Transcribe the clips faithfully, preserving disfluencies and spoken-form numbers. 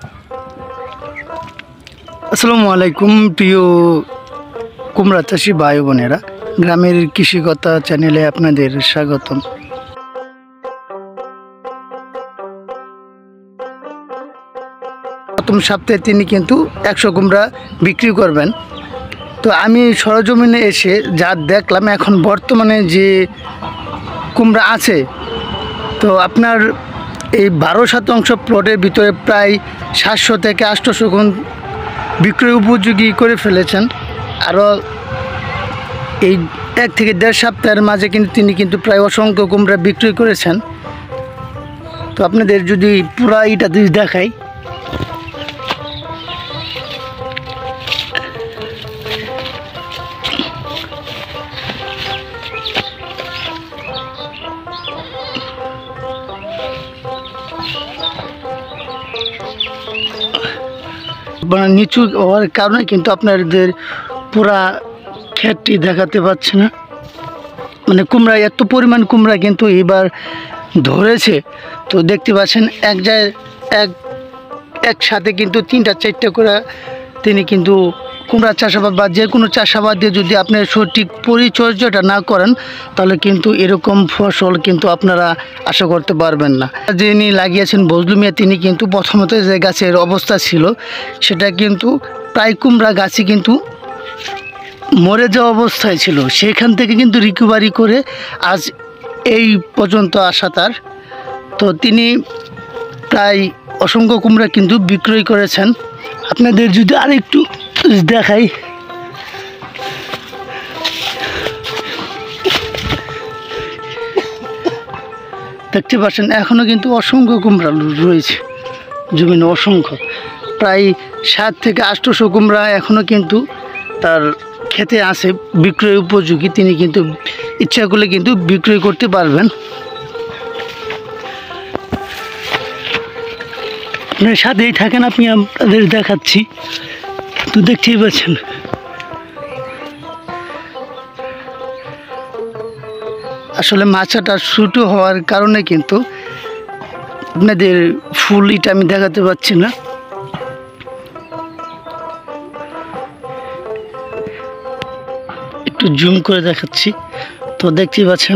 আসসালামু আলাইকুম প্রিয় কুমড়া চাষি ভাই বোনেরা, গ্রামের কৃষিকতা চ্যানেলে আপনাদের স্বাগতম। প্রথম সপ্তাহে তিনি কিন্তু একশো কুমড়া বিক্রি করবেন। তো আমি সরজমিনে এসে যা দেখলাম, এখন বর্তমানে যে কুমড়া আছে, তো আপনার এই বারো শতাংশ প্লটের ভিতরে প্রায় সাতশো থেকে আটশোশো গুণ বিক্রয় উপযোগী করে ফেলেছেন। আরও এই এক থেকে দেড় সপ্তাহের মাঝে কিন্তু তিনি কিন্তু প্রায় অসংখ্য কুমড়া বিক্রি করেছেন। তো আপনাদের যদি পুরা এটা যদি দেখাই, নিচু হওয়ার কারণে কিন্তু আপনাদের পুরা ক্ষেতটি দেখাতে পাচ্ছে না। মানে কুমড়া, এত পরিমাণ কুমড়া কিন্তু এবার ধরেছে। তো দেখতে পাচ্ছেন এক জায়গায় এক একসাথে কিন্তু তিনটা চারটে করে তিনি কিন্তু কুমড়া চাষাবাদ বা যে কোনো চাষাবাদ দিয়ে যদি আপনি সঠিক পরিচর্যাটা না করেন, তাহলে কিন্তু এরকম ফসল কিন্তু আপনারা আশা করতে পারবেন না। যিনি লাগিয়েছেন বজলু মিয়া, তিনি কিন্তু প্রথমত যে গাছের অবস্থা ছিল সেটা কিন্তু প্রায় কুমড়া গাছই কিন্তু মরে যাওয়া অবস্থায় ছিল, সেখান থেকে কিন্তু রিকভারি করে আজ এই পর্যন্ত আসা তার। তো তিনি প্রায় অসংখ্য কুমড়া কিন্তু বিক্রয় করেছেন। আপনাদের যদি আরেকটু দেখাই, দেখতে পাচ্ছেন এখনও কিন্তু অসংখ্য কুমড়া রয়েছে জমিনে, অসংখ্য প্রায় সাত থেকে আটশোশো কুমড়া এখনও কিন্তু তার খেতে আছে বিক্রয় উপযোগী। তিনি কিন্তু ইচ্ছা করলে কিন্তু বিক্রয় করতে পারবেন। আপনার সাথেই থাকেন, আপনি আপনাদের দেখাচ্ছি। তো দেখতেই পাচ্ছেন আসলে মাচাটা ছোটো হওয়ার কারণে কিন্তু আপনাদের ফুল এটা আমি দেখাতে পাচ্ছি না। একটু জুম করে দেখাচ্ছি। তো দেখতেই পাচ্ছেন,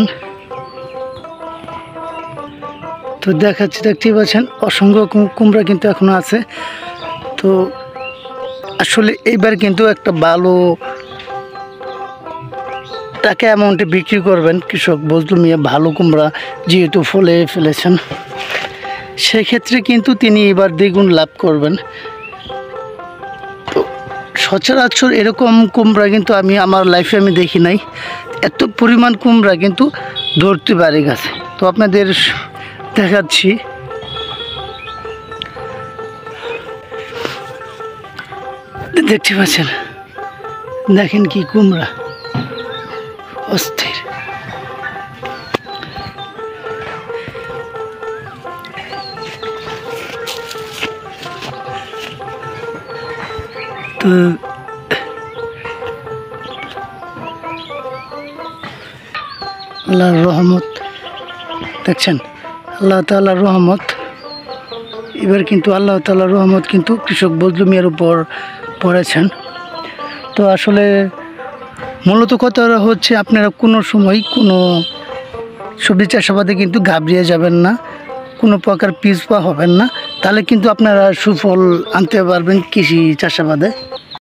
তো দেখাচ্ছি দেখতেই পাচ্ছেন অসংখ্য কুমড়া কিন্তু এখনো আছে। তো আসলে এইবার কিন্তু একটা ভালো টাকা অ্যামাউন্টে বিক্রি করবেন কৃষক বজলু মিয়া, ভালো কুমড়া যেহেতু ফলে ফেলেছেন, সেক্ষেত্রে কিন্তু তিনি এবার দ্বিগুণ লাভ করবেন। তো সচরাচর এরকম কুমড়া কিন্তু আমি আমার লাইফে আমি দেখি নাই, এত পরিমাণ কুমড়া কিন্তু ধরতে পারে গাছে। তো আপনাদের দেখাচ্ছি, দেখতে পাচ্ছেন, দেখেন কি কুমড়া, অস্থির। তো আল্লাহর রহমত দেখছেন, আল্লাহ তাআলার রহমত। এবার কিন্তু আল্লাহ তাআলার রহমত কিন্তু কৃষক বজলু মিয়ার উপর পড়েছেন। তো আসলে মূলত কথা হচ্ছে, আপনারা কোনো সময় কোনো সবজি চাষাবাদে কিন্তু ঘাবড়িয়ে যাবেন না, কোনো প্রকার পিছপা হবেন না, তাহলে কিন্তু আপনারা সুফল আনতে পারবেন কৃষি চাষাবাদে।